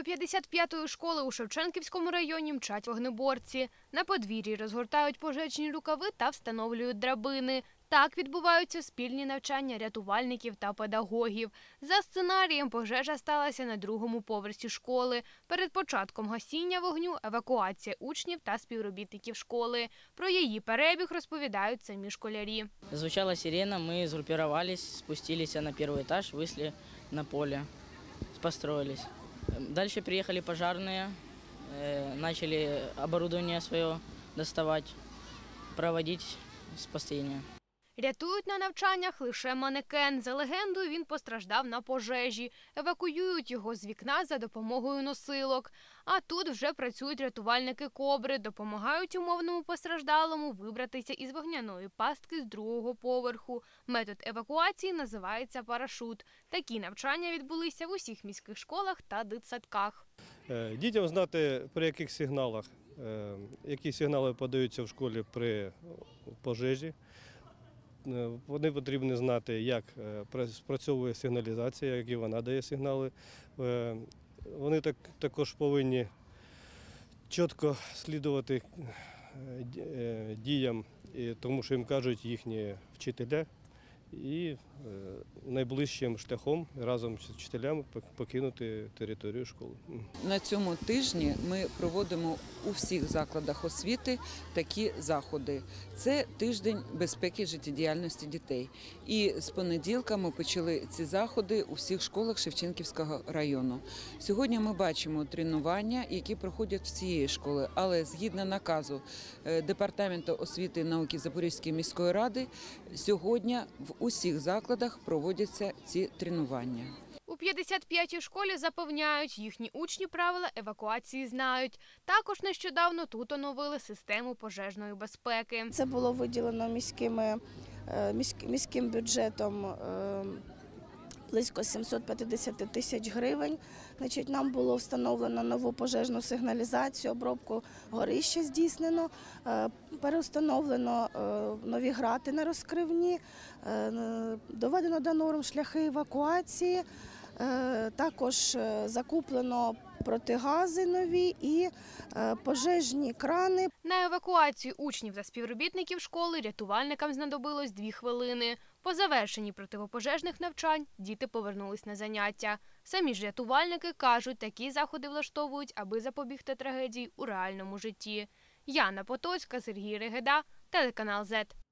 55-ї школи у Шевченківському районі мчать вогнеборці. На подвір'ї розгортають пожежні рукави та встановлюють драбини. Так відбуваються спільні навчання рятувальників та педагогів. За сценарієм, пожежа сталася на другому поверсі школи. Перед початком гасіння вогню – евакуація учнів та співробітників школи. Про її перебіг розповідають самі школярі. Звучала сирена, ми згрупувалися, спустилися на перший етаж, вийшли на поле, построились. Дальше приехали пожарные, начали оборудование свое доставать, проводить спасение. Рятують на навчаннях лише манекен. За легендою, він постраждав на пожежі. Евакуюють його з вікна за допомогою носилок. А тут вже працюють рятувальники «Кобри», допомагають умовному постраждалому вибратися із вогняної пастки з другого поверху. Метод евакуації називається парашут. Такі навчання відбулися в усіх міських школах та дитсадках. Дітям знати, при яких сигналах, які сигнали подаються в школі при пожежі. Вони повинні знати, як спрацьовує сигналізація, які вона дає сигнали. Вони також повинні чітко слідувати діям, тому що їм кажуть їхні вчителя, і найближчим шляхом разом з вчителями покинути територію школи. На цьому тижні ми проводимо у всіх закладах освіти такі заходи. Це тиждень безпеки життєдіяльності дітей. І з понеділка ми почали ці заходи у всіх школах Шевченківського району. Сьогодні ми бачимо тренування, які проходять всієї школи, але згідно наказу Департаменту освіти і науки Запорізької міської ради, сьогодні в усіх закладах проводяться ці тренування. У 55-й школі запевняють, їхні учні правила евакуації знають. Також нещодавно тут оновили систему пожежної безпеки. Це було виділено міським бюджетом близько 750 тисяч гривень. Нам було встановлено нову пожежну сигналізацію, обробку горища здійснено, переустановлено нові грати на розкривні, доведено до норм шляхи евакуації, також закуплено протигази нові і пожежні крани. На евакуацію учнів та співробітників школи рятувальникам знадобилось 2 хвилини. По завершенні протипожежних навчань діти повернулись на заняття. Самі ж рятувальники кажуть, такі заходи влаштовують, аби запобігти трагедії у реальному житті. Яна Потоцька, Сергій Регеда, телеканал ЗЕТ.